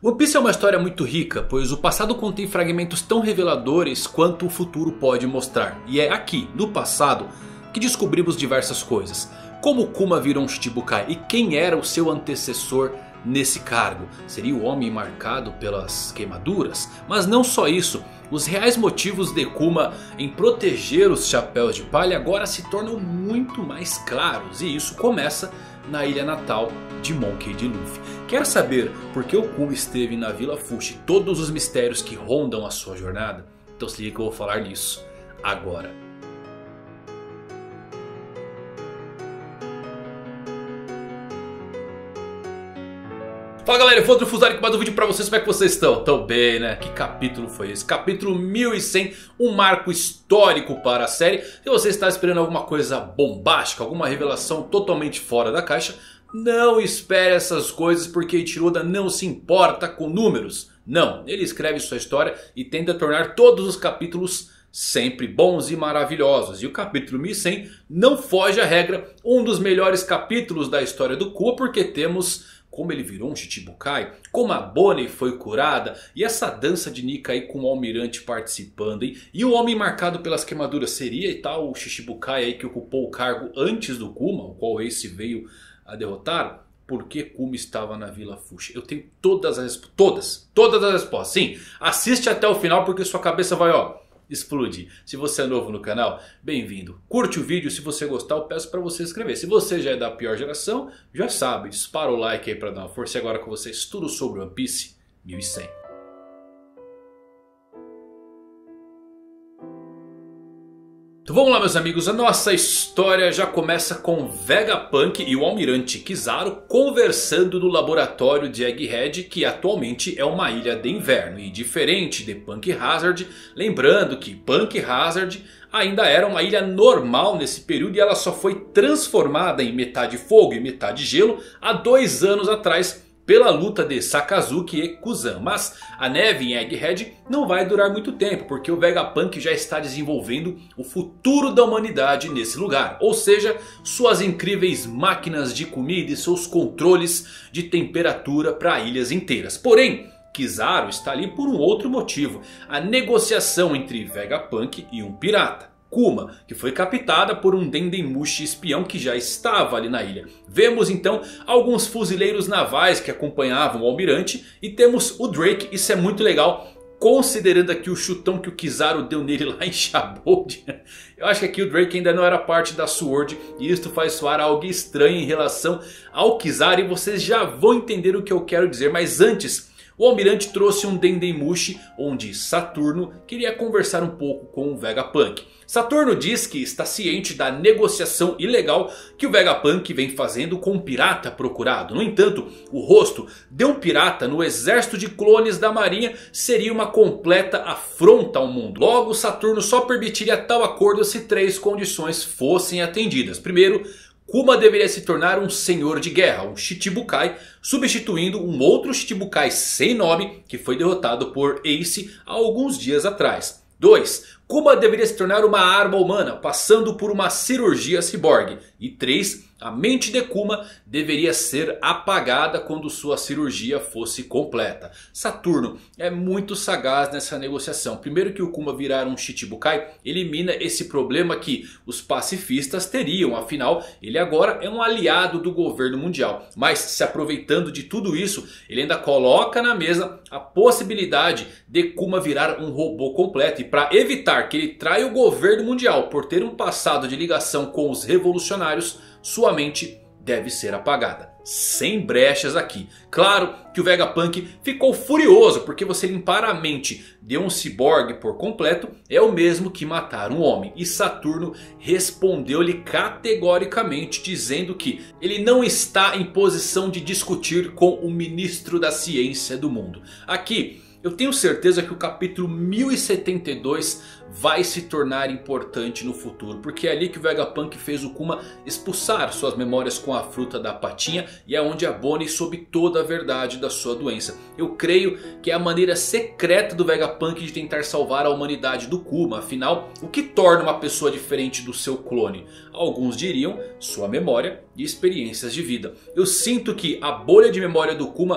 One Piece é uma história muito rica, pois o passado contém fragmentos tão reveladores quanto o futuro pode mostrar. E é aqui, no passado, que descobrimos diversas coisas. Como Kuma virou um Shichibukai e quem era o seu antecessor nesse cargo? Seria o homem marcado pelas queimaduras? Mas não só isso. Os reais motivos de Kuma em proteger os chapéus de palha agora se tornam muito mais claros. E isso começa na ilha natal de Monkey D. Luffy. Quer saber por que o Kuma esteve na Vila Fushi e todos os mistérios que rondam a sua jornada? Então se liga que eu vou falar nisso agora. Fala galera, eu vou do Fusari com mais um vídeo pra vocês. Como é que vocês estão? Tão bem, né? Que capítulo foi esse? Capítulo 1100, um marco histórico para a série. Se você está esperando alguma coisa bombástica, alguma revelação totalmente fora da caixa, não espere essas coisas, porque Eiichiro Oda não se importa com números. Não, ele escreve sua história e tenta tornar todos os capítulos sempre bons e maravilhosos. E o capítulo 1100 não foge à regra, um dos melhores capítulos da história do Kuma, porque temos como ele virou um Shichibukai, como a Bonnie foi curada e essa dança de Nika aí com o almirante participando, hein? E o homem marcado pelas queimaduras seria e tal o Shichibukai aí que ocupou o cargo antes do Kuma, o qual esse veio a derrotar? Por que Kuma estava na Vila Fushi? Eu tenho todas as respostas. Sim, assiste até o final porque sua cabeça vai explodir. Se você é novo no canal, bem-vindo. Curte o vídeo, se você gostar eu peço para você se inscrever. Se você já é da pior geração, já sabe, dispara o like aí para dar uma força. E agora com vocês tudo sobre One Piece 1100. Então vamos lá meus amigos, a nossa história já começa com Vegapunk e o almirante Kizaru conversando no laboratório de Egghead, que atualmente é uma ilha de inverno. E diferente de Punk Hazard, lembrando que Punk Hazard ainda era uma ilha normal nesse período e ela só foi transformada em metade fogo e metade gelo há 2 anos atrás, pela luta de Sakazuki e Kuzan. Mas a neve em Egghead não vai durar muito tempo, porque o Vegapunk já está desenvolvendo o futuro da humanidade nesse lugar. Ou seja, suas incríveis máquinas de comida e seus controles de temperatura para ilhas inteiras. Porém, Kizaru está ali por um outro motivo: a negociação entre Vegapunk e um pirata, Kuma, que foi captada por um Dendemushi espião que já estava ali na ilha. Vemos então alguns fuzileiros navais que acompanhavam o almirante. E temos o Drake, isso é muito legal, considerando aqui o chutão que o Kizaru deu nele lá em Shabold. Eu acho que aqui o Drake ainda não era parte da Sword. E isto faz soar algo estranho em relação ao Kizaru. E vocês já vão entender o que eu quero dizer. Mas antes, o almirante trouxe um Dendemushi onde Saturno queria conversar um pouco com o Vegapunk. Saturno diz que está ciente da negociação ilegal que o Vegapunk vem fazendo com um pirata procurado. No entanto, o rosto de um pirata no exército de clones da marinha seria uma completa afronta ao mundo. Logo, Saturno só permitiria tal acordo se 3 condições fossem atendidas. Primeiro, Kuma deveria se tornar um senhor de guerra, um Shichibukai, substituindo um outro Shichibukai sem nome que foi derrotado por Ace há alguns dias atrás. 2. Kuma deveria se tornar uma arma humana, passando por uma cirurgia ciborgue. E 3. A mente de Kuma deveria ser apagada quando sua cirurgia fosse completa. Saturno é muito sagaz nessa negociação. Primeiro que o Kuma virar um Shichibukai elimina esse problema que os pacifistas teriam. Afinal, ele agora é um aliado do governo mundial. Mas se aproveitando de tudo isso, ele ainda coloca na mesa a possibilidade de Kuma virar um robô completo. E para evitar que ele traia o governo mundial por ter um passado de ligação com os revolucionários, sua mente deve ser apagada. Sem brechas aqui. Claro que o Vegapunk ficou furioso, porque você limpar a mente de um ciborgue por completo é o mesmo que matar um homem. E Saturno respondeu-lhe categoricamente, dizendo que ele não está em posição de discutir com o ministro da ciência do mundo. Aqui eu tenho certeza que o capítulo 1072 vai se tornar importante no futuro. Porque é ali que o Vegapunk fez o Kuma expulsar suas memórias com a fruta da patinha. E é onde a Bonnie soube toda a verdade da sua doença. Eu creio que é a maneira secreta do Vegapunk de tentar salvar a humanidade do Kuma. Afinal, o que torna uma pessoa diferente do seu clone? Alguns diriam sua memória e experiências de vida. Eu sinto que a bolha de memória do Kuma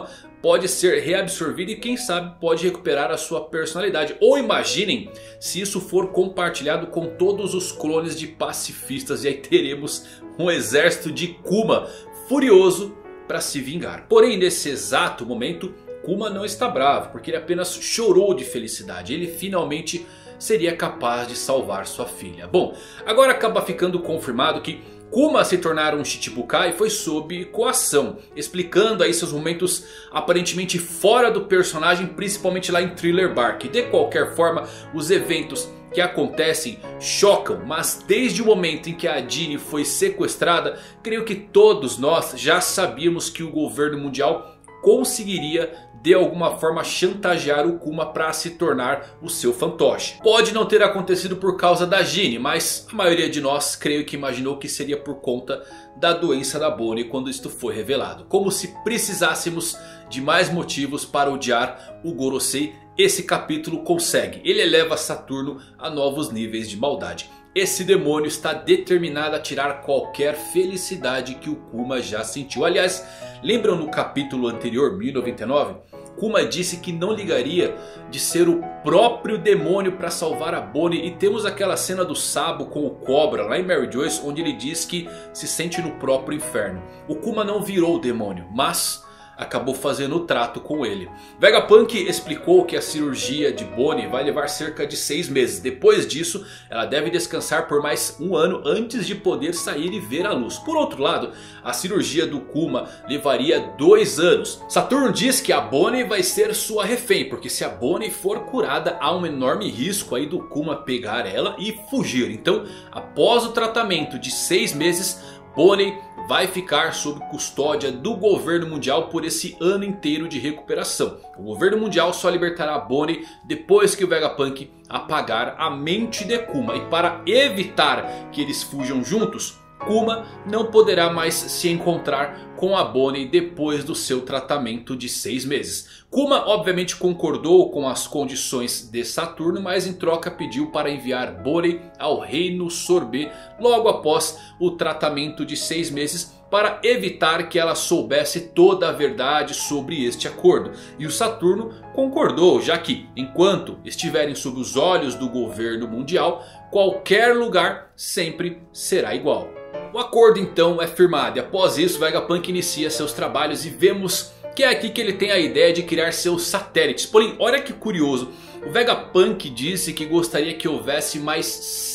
pode ser reabsorvida e quem sabe pode recuperar a sua personalidade. Ou imaginem se isso for compartilhado com todos os clones de pacifistas e aí teremos um exército de Kuma furioso para se vingar. Porém, nesse exato momento, Kuma não está bravo, porque ele apenas chorou de felicidade. Ele finalmente seria capaz de salvar sua filha. Bom, agora acaba ficando confirmado que Kuma se tornar um Shichibukai foi sob coação, explicando aí seus momentos aparentemente fora do personagem, principalmente lá em Thriller Bark. De qualquer forma, os eventos que acontecem chocam, mas desde o momento em que a Jinny foi sequestrada, creio que todos nós já sabíamos que o governo mundial conseguiria de alguma forma chantagear o Kuma para se tornar o seu fantoche. Pode não ter acontecido por causa da Jinny, mas a maioria de nós creio que imaginou que seria por conta da doença da Bonnie quando isto foi revelado. Como se precisássemos de mais motivos para odiar o Gorosei, esse capítulo consegue. Ele eleva Saturno a novos níveis de maldade. Esse demônio está determinado a tirar qualquer felicidade que o Kuma já sentiu. Aliás, lembram no capítulo anterior, 1099? Kuma disse que não ligaria de ser o próprio demônio para salvar a Bonnie. E temos aquela cena do Sabo com o Cobra lá em Mary Joyce, onde ele diz que se sente no próprio inferno. O Kuma não virou o demônio, mas acabou fazendo o trato com ele. Vegapunk explicou que a cirurgia de Bonnie vai levar cerca de 6 meses. Depois disso, ela deve descansar por mais 1 ano antes de poder sair e ver a luz. Por outro lado, a cirurgia do Kuma levaria 2 anos. Saturno diz que a Bonnie vai ser sua refém, porque se a Bonnie for curada, há um enorme risco aí do Kuma pegar ela e fugir. Então, após o tratamento de 6 meses, Bonnie vai ficar sob custódia do governo mundial por esse ano inteiro de recuperação. O governo mundial só libertará Bonnie depois que o Vegapunk apagar a mente de Kuma. E para evitar que eles fujam juntos, Kuma não poderá mais se encontrar com a Bonnie depois do seu tratamento de 6 meses. Kuma obviamente concordou com as condições de Saturno, mas em troca pediu para enviar Bonnie ao reino Sorbet logo após o tratamento de 6 meses, para evitar que ela soubesse toda a verdade sobre este acordo. E o Saturno concordou, já que enquanto estiverem sob os olhos do governo mundial, qualquer lugar sempre será igual. O acordo então é firmado e após isso Vegapunk inicia seus trabalhos e vemos que é aqui que ele tem a ideia de criar seus satélites. Porém, olha que curioso, o Vegapunk disse que gostaria que houvesse mais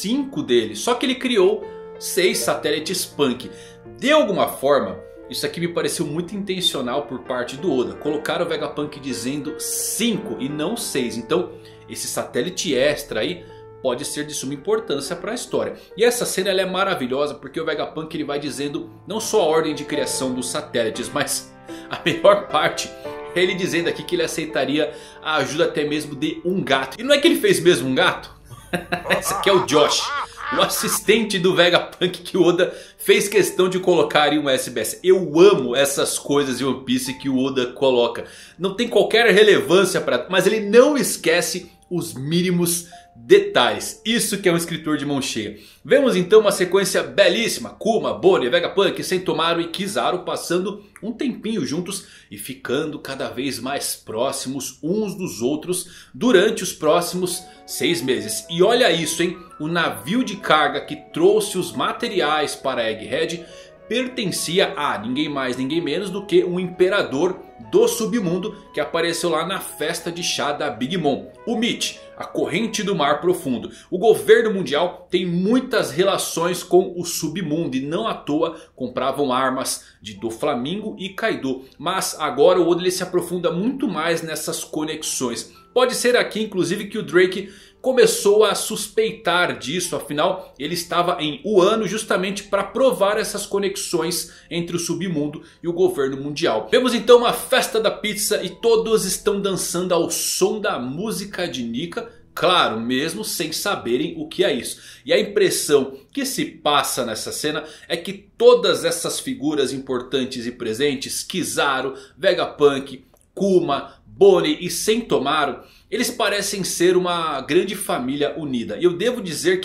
5 deles, só que ele criou 6 satélites Punk. De alguma forma, isso aqui me pareceu muito intencional por parte do Oda. Colocar o Vegapunk dizendo 5 e não 6. Então esse satélite extra aí pode ser de suma importância para a história. E essa cena ela é maravilhosa porque o Vegapunk ele vai dizendo não só a ordem de criação dos satélites, mas a melhor parte é ele dizendo aqui que ele aceitaria a ajuda até mesmo de um gato. E não é que ele fez mesmo um gato? Esse aqui é o Josh, o assistente do Vegapunk que o Oda fez questão de colocar em um SBS. Eu amo essas coisas em One Piece que o Oda coloca. Não tem qualquer relevância para, mas ele não esquece os mínimos detalhes. Isso que é um escritor de mão cheia. Vemos então uma sequência belíssima. Kuma, Bonnie, Vegapunk, Sentomaru e Kizaru passando um tempinho juntos e ficando cada vez mais próximos uns dos outros durante os próximos 6 meses. E olha isso, hein? O navio de carga que trouxe os materiais para Egghead pertencia a ninguém mais, ninguém menos do que um imperador do submundo que apareceu lá na festa de chá da Big Mom. O Mitch, a corrente do mar profundo. O governo mundial tem muitas relações com o submundo e não à toa compravam armas de Doflamingo e Kaido. Mas agora o Oda ele se aprofunda muito mais nessas conexões. Pode ser aqui inclusive que o Drake começou a suspeitar disso, afinal ele estava em Wano justamente para provar essas conexões entre o submundo e o governo mundial. Vemos então uma festa da pizza e todos estão dançando ao som da música de Nika. Claro, mesmo sem saberem o que é isso. E a impressão que se passa nessa cena é que todas essas figuras importantes e presentes, Kizaru, Vegapunk, Kuma, Bonnie e Sentomaru, eles parecem ser uma grande família unida. E eu devo dizer que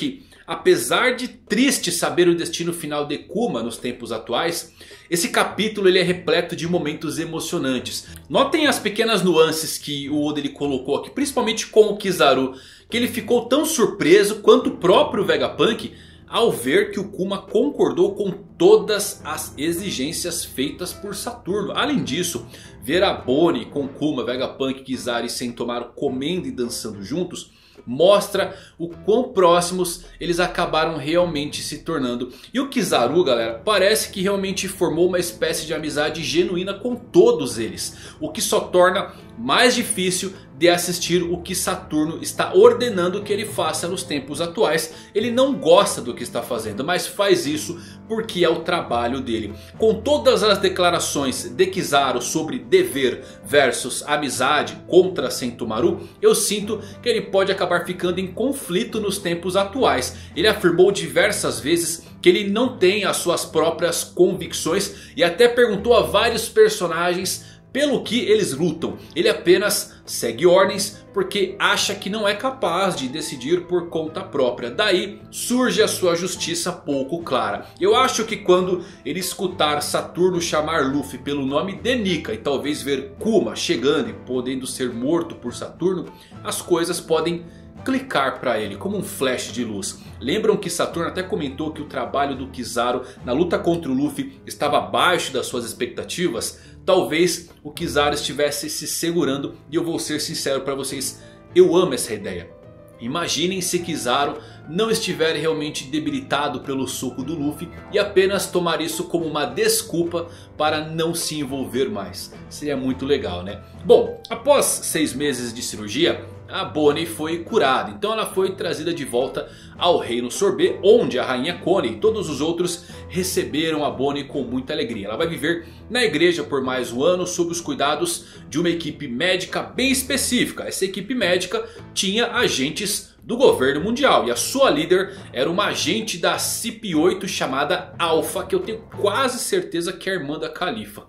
apesar de triste saber o destino final de Kuma nos tempos atuais, esse capítulo ele é repleto de momentos emocionantes. Notem as pequenas nuances que o Oda ele colocou aqui, principalmente com o Kizaru, que ele ficou tão surpreso quanto o próprio Vegapunk ao ver que o Kuma concordou com todas as exigências feitas por Saturno. Além disso, ver a Bonnie com Kuma, Vegapunk, Kizaru e Sentomaru comendo e dançando juntos mostra o quão próximos eles acabaram realmente se tornando. E o Kizaru, galera, parece que realmente formou uma espécie de amizade genuína com todos eles. O que só torna mais difícil de assistir o que Saturno está ordenando que ele faça nos tempos atuais. Ele não gosta do que está fazendo, mas faz isso porque é o trabalho dele. Com todas as declarações de Kizaru sobre dever versus amizade contra Sentomaru, eu sinto que ele pode acabar ficando em conflito nos tempos atuais. Ele afirmou diversas vezes que ele não tem as suas próprias convicções e até perguntou a vários personagens pelo que eles lutam. Ele apenas segue ordens porque acha que não é capaz de decidir por conta própria. Daí surge a sua justiça pouco clara. Eu acho que quando ele escutar Saturno chamar Luffy pelo nome de Nika e talvez ver Kuma chegando e podendo ser morto por Saturno, as coisas podem clicar para ele como um flash de luz. Lembram que Saturno até comentou que o trabalho do Kizaru na luta contra o Luffy estava abaixo das suas expectativas? Talvez o Kizaru estivesse se segurando e eu vou ser sincero para vocês, eu amo essa ideia. Imaginem se Kizaru não estiver realmente debilitado pelo soco do Luffy e apenas tomar isso como uma desculpa para não se envolver mais. Seria muito legal, né? Bom, após 6 meses de cirurgia, a Bonnie foi curada. Então ela foi trazida de volta ao Reino Sorbet, onde a Rainha Connie e todos os outros receberam a Bonnie com muita alegria. Ela vai viver na igreja por mais um ano sob os cuidados de uma equipe médica bem específica. Essa equipe médica tinha agentes do governo mundial e a sua líder era uma agente da CP8 chamada Alpha, que eu tenho quase certeza que é a irmã da Califa.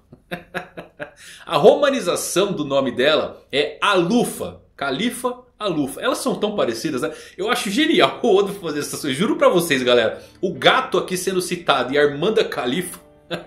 A romanização do nome dela é Alufa. Califa, Alufa. Elas são tão parecidas, né? Eu acho genial o Oda fazer essas coisas. Juro pra vocês, galera. O gato aqui sendo citado e a irmã da Califa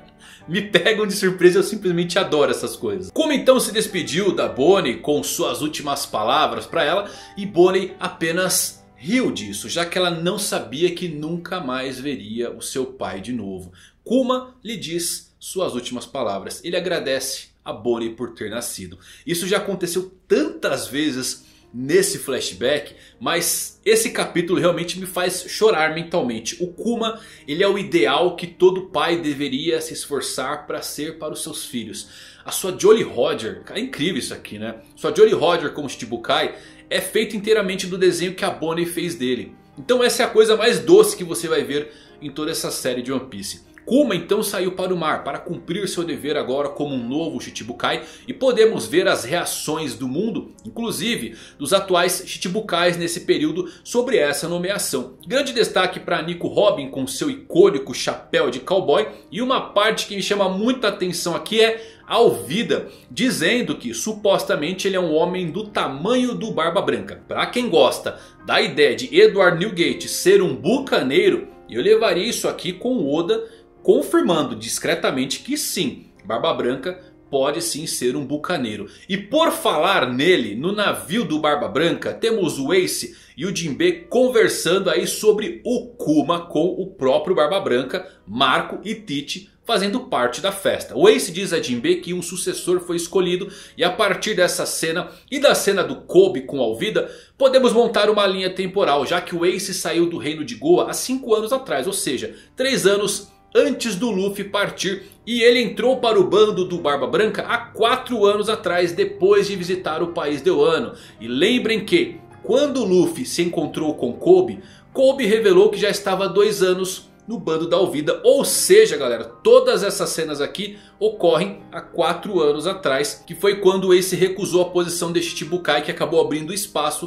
me pegam de surpresa. Eu simplesmente adoro essas coisas. Como então se despediu da Bonnie com suas últimas palavras pra ela. E Bonnie apenas riu disso, já que ela não sabia que nunca mais veria o seu pai de novo. Kuma lhe diz suas últimas palavras. Ele agradece a Bonnie por ter nascido. Isso já aconteceu tantas vezes nesse flashback, mas esse capítulo realmente me faz chorar mentalmente. O Kuma, ele é o ideal que todo pai deveria se esforçar para ser para os seus filhos. A sua Jolly Roger, é incrível isso aqui, né? Sua Jolly Roger como Shichibukai é feito inteiramente do desenho que a Bonnie fez dele. Então essa é a coisa mais doce que você vai ver em toda essa série de One Piece. Kuma então saiu para o mar para cumprir seu dever agora como um novo Shichibukai. E podemos ver as reações do mundo, inclusive dos atuais Shichibukais nesse período, sobre essa nomeação. Grande destaque para Nico Robin com seu icônico chapéu de cowboy. E uma parte que me chama muita atenção aqui é Alvida, dizendo que supostamente ele é um homem do tamanho do Barba Branca. Para quem gosta da ideia de Edward Newgate ser um bucaneiro, eu levaria isso aqui com o Oda confirmando discretamente que sim, Barba Branca pode sim ser um bucaneiro. E por falar nele, no navio do Barba Branca, temos o Ace e o Jinbe conversando aí sobre o Kuma com o próprio Barba Branca, Marco e Tite fazendo parte da festa. O Ace diz a Jinbe que um sucessor foi escolhido e a partir dessa cena e da cena do Kobe com Alvida, podemos montar uma linha temporal, já que o Ace saiu do reino de Goa há 5 anos atrás, ou seja, 3 anos antes do Luffy partir, e ele entrou para o bando do Barba Branca há 4 anos atrás, depois de visitar o país de Wano. E lembrem que quando o Luffy se encontrou com Kobe, Kobe revelou que já estava há 2 anos no bando da Alvida. Ou seja, galera, todas essas cenas aqui ocorrem há 4 anos atrás, que foi quando o Ace recusou a posição de Shichibukai, que acabou abrindo espaço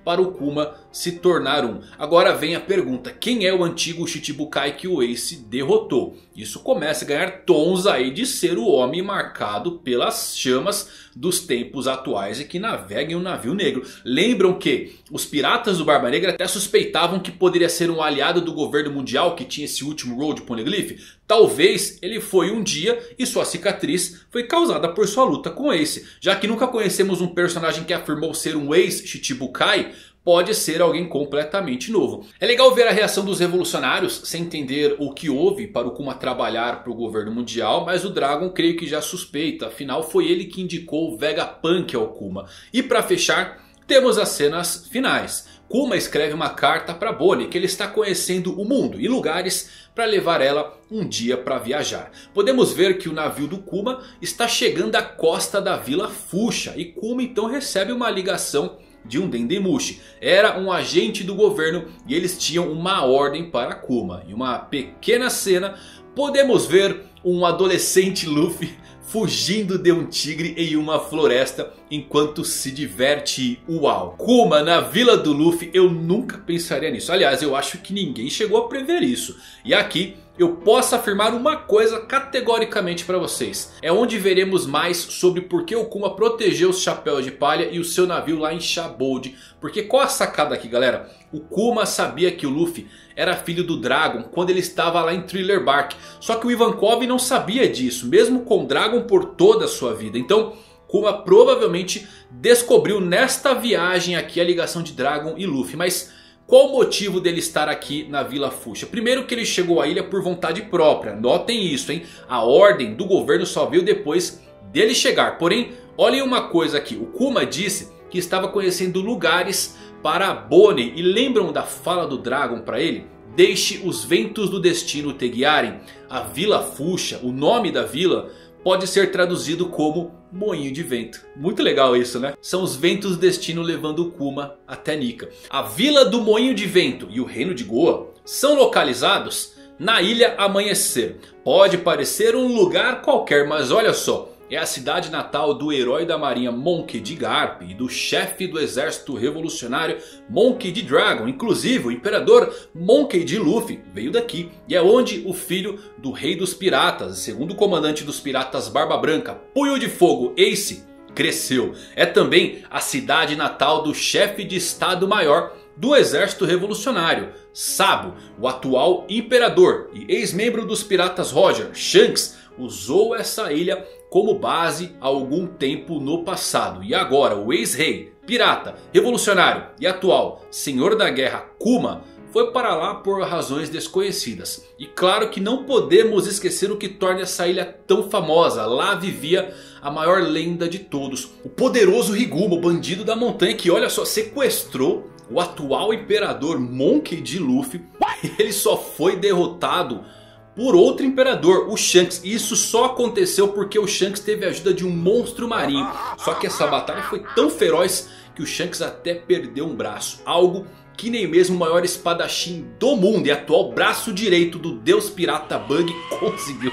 para o Kuma se tornar um. Agora vem a pergunta: quem é o antigo Shichibukai que o Ace derrotou? Isso começa a ganhar tons aí de ser o homem marcado pelas chamas dos tempos atuais e que navega em um navio negro. Lembram que os piratas do Barba Negra até suspeitavam que poderia ser um aliado do governo mundial que tinha esse último Road Poneglyph? Talvez ele foi um dia e sua cicatriz foi causada por sua luta com Ace. Já que nunca conhecemos um personagem que afirmou ser um ex-Shichibukai, pode ser alguém completamente novo. É legal ver a reação dos revolucionários sem entender o que houve para o Kuma trabalhar para o governo mundial. Mas o Dragon creio que já suspeita, afinal foi ele que indicou o Vegapunk ao Kuma. E para fechar, temos as cenas finais. Kuma escreve uma carta para Bonnie que ele está conhecendo o mundo e lugares para levar ela um dia para viajar. Podemos ver que o navio do Kuma está chegando à costa da Vila Fuchsia e Kuma então recebe uma ligação de um Dendemushi. Era um agente do governo e eles tinham uma ordem para Kuma. Em uma pequena cena podemos ver um adolescente Luffy fugindo de um tigre em uma floresta enquanto se diverte. Uau! Kuma na vila do Luffy, eu nunca pensaria nisso. Aliás, eu acho que ninguém chegou a prever isso. E aqui eu posso afirmar uma coisa categoricamente para vocês. É onde veremos mais sobre por que o Kuma protegeu os chapéus de palha e o seu navio lá em Shabold. Porque qual a sacada aqui, galera? O Kuma sabia que o Luffy era filho do Dragon quando ele estava lá em Thriller Bark. Só que o Ivankov não sabia disso, mesmo com o Dragon por toda a sua vida. Então Kuma provavelmente descobriu nesta viagem aqui a ligação de Dragon e Luffy. Mas qual o motivo dele estar aqui na Vila Fuchsia? Primeiro que ele chegou à ilha por vontade própria. Notem isso, hein? A ordem do governo só veio depois dele chegar. Porém, olhem uma coisa aqui. O Kuma disse que estava conhecendo lugares para Bonnie. E lembram da fala do Dragon para ele? Deixe os ventos do destino te guiarem. A Vila Fuchsia, o nome da vila, pode ser traduzido como moinho de vento. Muito legal isso, né? São os ventos do destino levando o Kuma até Nika. A vila do moinho de vento e o reino de Goa são localizados na ilha Amanhecer. Pode parecer um lugar qualquer, mas olha só. É a cidade natal do herói da marinha Monkey D. Garp e do chefe do exército revolucionário Monkey D. Dragon. Inclusive o imperador Monkey D. Luffy veio daqui. E é onde o filho do rei dos piratas, segundo comandante dos piratas Barba Branca, Punho de Fogo, Ace, cresceu. É também a cidade natal do chefe de estado maior do exército revolucionário, Sabo, o atual imperador e ex-membro dos piratas Roger, Shanks, usou essa ilha como base há algum tempo no passado. E agora o ex-rei, pirata, revolucionário e atual senhor da guerra Kuma foi para lá por razões desconhecidas. E claro que não podemos esquecer o que torna essa ilha tão famosa. Lá vivia a maior lenda de todos, o poderoso Higuma, o bandido da montanha que, olha só, sequestrou o atual imperador Monkey D. Luffy. Ele só foi derrotado por outro imperador, o Shanks. E isso só aconteceu porque o Shanks teve a ajuda de um monstro marinho. Só que essa batalha foi tão feroz que o Shanks até perdeu um braço. Algo que nem mesmo o maior espadachim do mundo e atual braço direito do deus pirata Bug conseguiu.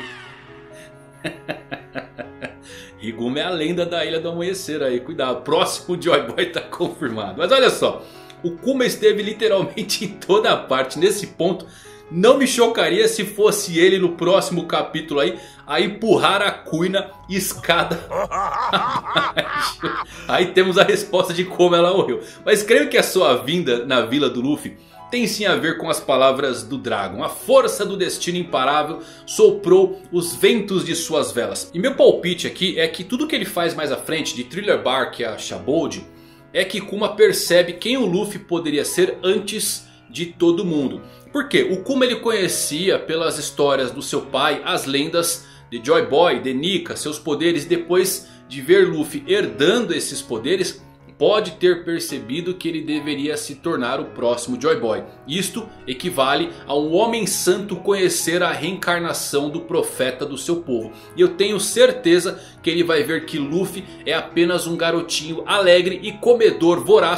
Higuma é a lenda da Ilha do Amanhecer aí, cuidado. Próximo Joy Boy tá confirmado. Mas olha só, o Kuma esteve literalmente em toda a parte. Nesse ponto, não me chocaria se fosse ele no próximo capítulo aí a empurrar a Kuina escada abaixo. Aí temos a resposta de como ela morreu. Mas creio que a sua vinda na vila do Luffy tem sim a ver com as palavras do Dragon. A força do destino imparável soprou os ventos de suas velas. E meu palpite aqui é que tudo que ele faz mais à frente, de Thriller Bark a Shabold, é que Kuma percebe quem o Luffy poderia ser antes de todo mundo. Por quê? O Kuma ele conhecia pelas histórias do seu pai as lendas de Joy Boy, de Nika, seus poderes. Depois de ver Luffy herdando esses poderes, pode ter percebido que ele deveria se tornar o próximo Joy Boy. Isto equivale a um homem santo conhecer a reencarnação do profeta do seu povo. E eu tenho certeza que ele vai ver que Luffy é apenas um garotinho alegre e comedor voraz,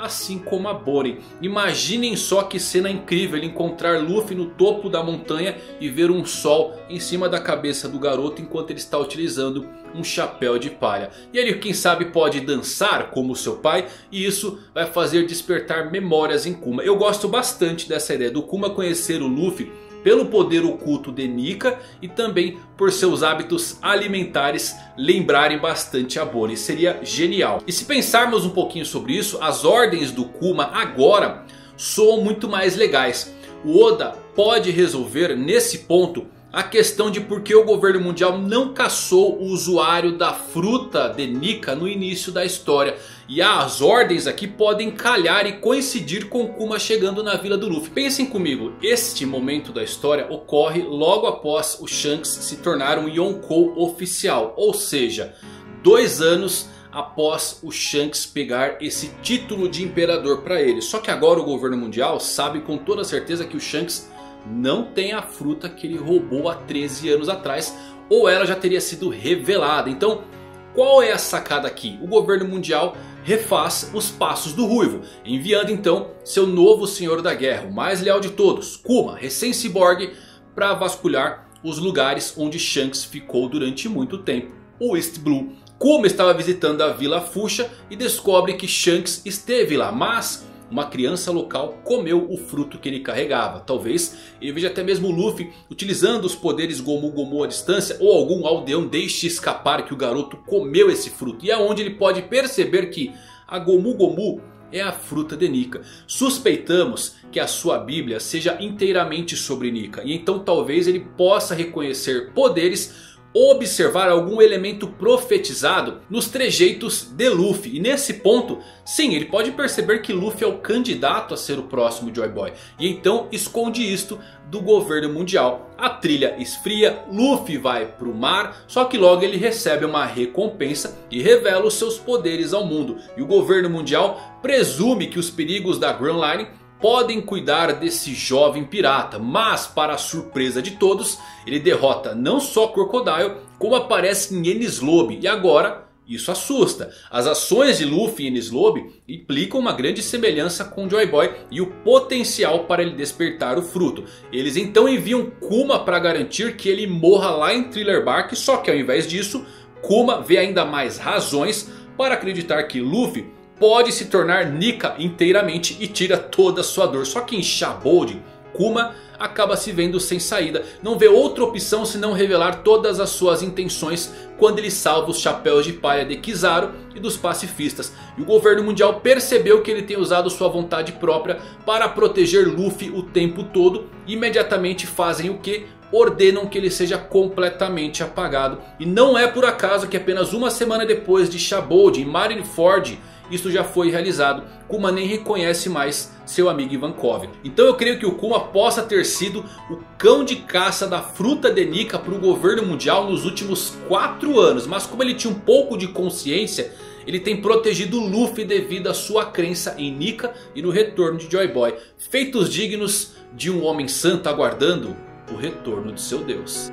assim como a Bonnie. Imaginem só que cena incrível ele encontrar Luffy no topo da montanha e ver um sol em cima da cabeça do garoto enquanto ele está utilizando um chapéu de palha. E ele, quem sabe, pode dançar como seu pai, e isso vai fazer despertar memórias em Kuma. Eu gosto bastante dessa ideia do Kuma conhecer o Luffy pelo poder oculto de Nika e também por seus hábitos alimentares lembrarem bastante a Bonnie. Seria genial. E se pensarmos um pouquinho sobre isso, as ordens do Kuma agora soam muito mais legais. O Oda pode resolver nesse ponto a questão de por que o governo mundial não caçou o usuário da fruta de Nika no início da história. E as ordens aqui podem calhar e coincidir com Kuma chegando na vila do Luffy. Pensem comigo, este momento da história ocorre logo após o Shanks se tornar um Yonkou oficial. Ou seja, 2 anos após o Shanks pegar esse título de imperador para ele. Só que agora o governo mundial sabe com toda certeza que o Shanks não tem a fruta que ele roubou há 13 anos atrás, ou ela já teria sido revelada. Então, qual é a sacada aqui? O governo mundial refaz os passos do Ruivo, enviando então seu novo senhor da guerra, o mais leal de todos, Kuma, recém-ciborgue, para vasculhar os lugares onde Shanks ficou durante muito tempo, o East Blue. Kuma estava visitando a Vila Fuchsia e descobre que Shanks esteve lá, mas uma criança local comeu o fruto que ele carregava. Talvez ele veja até mesmo o Luffy utilizando os poderes Gomu Gomu à distância, ou algum aldeão deixe escapar que o garoto comeu esse fruto. E é onde ele pode perceber que a Gomu Gomu é a fruta de Nika. Suspeitamos que a sua Bíblia seja inteiramente sobre Nika, e então talvez ele possa reconhecer poderes, observar algum elemento profetizado nos trejeitos de Luffy. E nesse ponto, sim, ele pode perceber que Luffy é o candidato a ser o próximo Joy Boy. E então esconde isto do governo mundial. A trilha esfria, Luffy vai para o mar, só que logo ele recebe uma recompensa e revela os seus poderes ao mundo. E o governo mundial presume que os perigos da Grand Line podem cuidar desse jovem pirata, mas para a surpresa de todos, ele derrota não só Crocodile, como aparece em Enies Lobby. E agora isso assusta. As ações de Luffy em Enies Lobby implicam uma grande semelhança com Joy Boy e o potencial para ele despertar o fruto. Eles então enviam Kuma para garantir que ele morra lá em Thriller Bark, só que ao invés disso, Kuma vê ainda mais razões para acreditar que Luffy pode se tornar Nika inteiramente e tira toda a sua dor. Só que em Shabold, Kuma acaba se vendo sem saída. Não vê outra opção senão revelar todas as suas intenções quando ele salva os chapéus de palha de Kizaru e dos pacifistas. E o governo mundial percebeu que ele tem usado sua vontade própria para proteger Luffy o tempo todo. E imediatamente fazem o que? Ordenam que ele seja completamente apagado. E não é por acaso que apenas uma semana depois de Shabold, em Marineford, isso já foi realizado. Kuma nem reconhece mais seu amigo Ivankov. Então eu creio que o Kuma possa ter sido o cão de caça da fruta de Nika para o governo mundial nos últimos 4 anos. Mas como ele tinha um pouco de consciência, ele tem protegido Luffy devido à sua crença em Nika e no retorno de Joy Boy. Feitos dignos de um homem santo aguardando o retorno de seu Deus.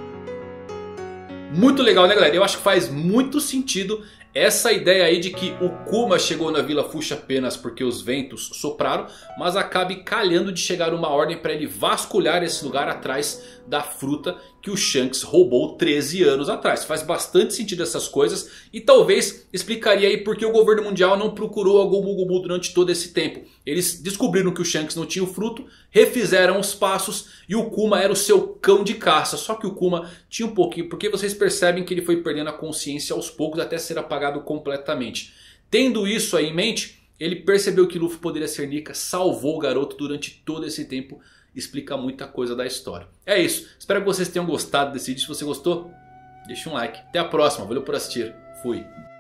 Muito legal, né, galera? Eu acho que faz muito sentido essa ideia aí de que o Kuma chegou na Vila Fuchsia apenas porque os ventos sopraram, mas acabe calhando de chegar uma ordem para ele vasculhar esse lugar atrás da fruta que o Shanks roubou 13 anos atrás. Faz bastante sentido essas coisas e talvez explicaria aí porque o governo mundial não procurou a Gomu Gomu durante todo esse tempo. Eles descobriram que o Shanks não tinha o fruto, refizeram os passos e o Kuma era o seu cão de caça. Só que o Kuma tinha um pouquinho, porque vocês percebem que ele foi perdendo a consciência aos poucos até ser apagado completamente. Tendo isso aí em mente, ele percebeu que Luffy poderia ser Nika, salvou o garoto durante todo esse tempo. Explica muita coisa da história. É isso, espero que vocês tenham gostado desse vídeo. Se você gostou, deixa um like. Até a próxima, valeu por assistir, fui.